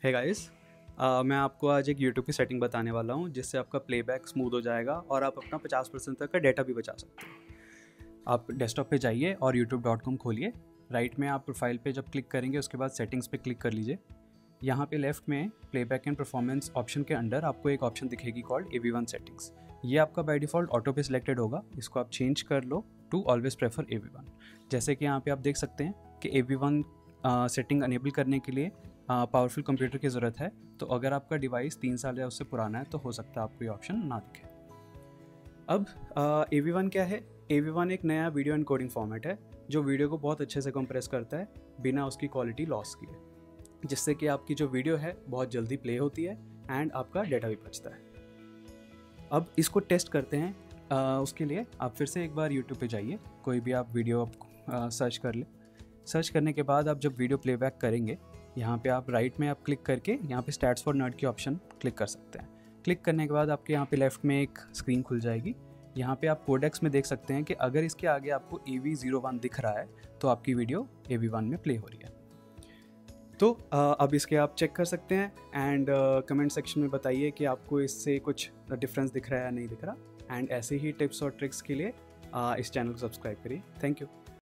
है गाइस। मैं आपको आज एक YouTube की सेटिंग बताने वाला हूँ जिससे आपका प्लेबैक स्मूथ हो जाएगा और आप अपना 50% तक का डेटा भी बचा सकते हैं। आप डेस्कटॉप पे जाइए और youtube.com खोलिए। राइट में आप प्रोफाइल पे जब क्लिक करेंगे उसके बाद सेटिंग्स पे क्लिक कर लीजिए। यहाँ पे लेफ्ट में प्लेबैक एंड परफॉर्मेंस ऑप्शन के अंडर आपको एक ऑप्शन दिखेगी कॉल्ड AV1 सेटिंग्स। ये आपका बाय डिफ़ॉल्ट ऑटो पे सिलेक्टेड होगा, इसको आप चेंज कर लो टू ऑलवेज प्रेफर AV1। जैसे कि यहाँ पे आप देख सकते हैं कि AV1 सेटिंग अनेबल करने के लिए पावरफुल कंप्यूटर की ज़रूरत है। तो अगर आपका डिवाइस 3 साल या उससे पुराना है तो हो सकता है आपको ये ऑप्शन ना दिखे। अब AV1 क्या है? AV1 एक नया वीडियो एनकोडिंग फॉर्मेट है जो वीडियो को बहुत अच्छे से कंप्रेस करता है बिना उसकी क्वालिटी लॉस किए, जिससे कि आपकी जो वीडियो है बहुत जल्दी प्ले होती है एंड आपका डेटा भी बचता है। अब इसको टेस्ट करते हैं। उसके लिए आप फिर से एक बार YouTube पे जाइए, कोई भी आप वीडियो सर्च कर ले। सर्च करने के बाद आप जब वीडियो प्लेबैक करेंगे, यहाँ पे आप राइट में आप क्लिक करके यहाँ पे स्टैट्स फॉर नर्ड की ऑप्शन क्लिक कर सकते हैं। क्लिक करने के बाद आपके यहाँ पे लेफ्ट में एक स्क्रीन खुल जाएगी। यहाँ पे आप कोडेक्स में देख सकते हैं कि अगर इसके आगे आपको AV01 दिख रहा है तो आपकी वीडियो AV1 में प्ले हो रही है। तो अब इसके आप चेक कर सकते हैं एंड कमेंट सेक्शन में बताइए कि आपको इससे कुछ डिफरेंस दिख रहा है या नहीं दिख रहा। एंड ऐसे ही टिप्स और ट्रिक्स के लिए इस चैनल को सब्सक्राइब करिए। Thank you.